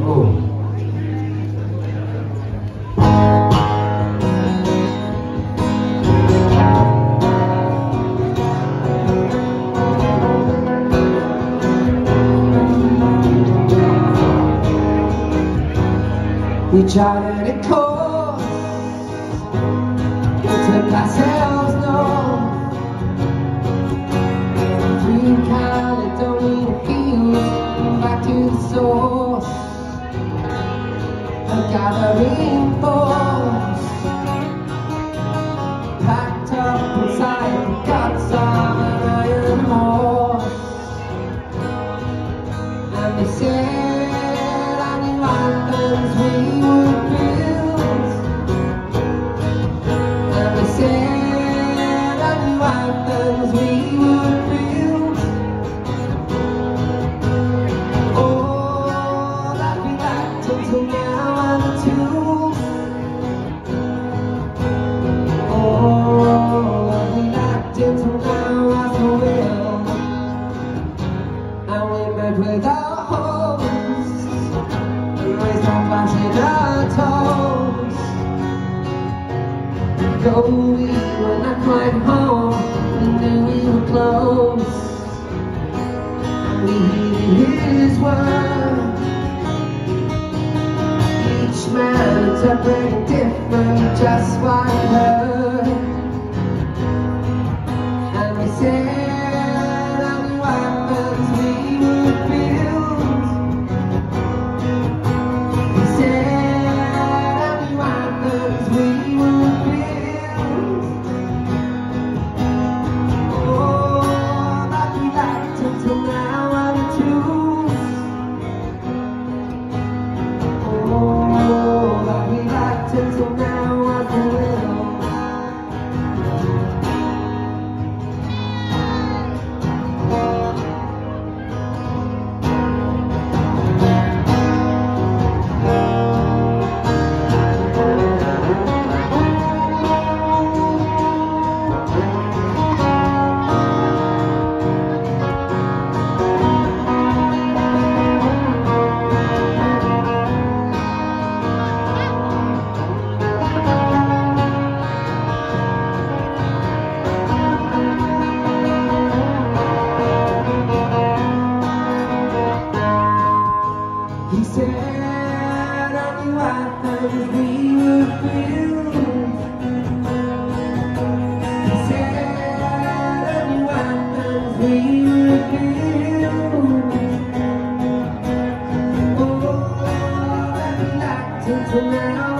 We charted a course, we took ourselves north. Green Caledonian fields, back to the source. A gathering force, packed up inside the guts of an iron horse. And they said on the Athens we would build. And they said on the Athens we would build. Oh, that we lacked until now and the tools. Oh, that we lacked until now was the will. And we met with our hopes, we raised our flags in our toes. Though we were not quite home, we knew we were close. And we heeded his word. Each man interpreted different, just what he heard. And we said on the Athens we would build. We said on the Athens we would build. Oh, that we lacked until now are the tools. Oh, that we lacked until now are the will. He said on the Athens we would build. He said on the Athens we would build. Oh, that we lacked until now.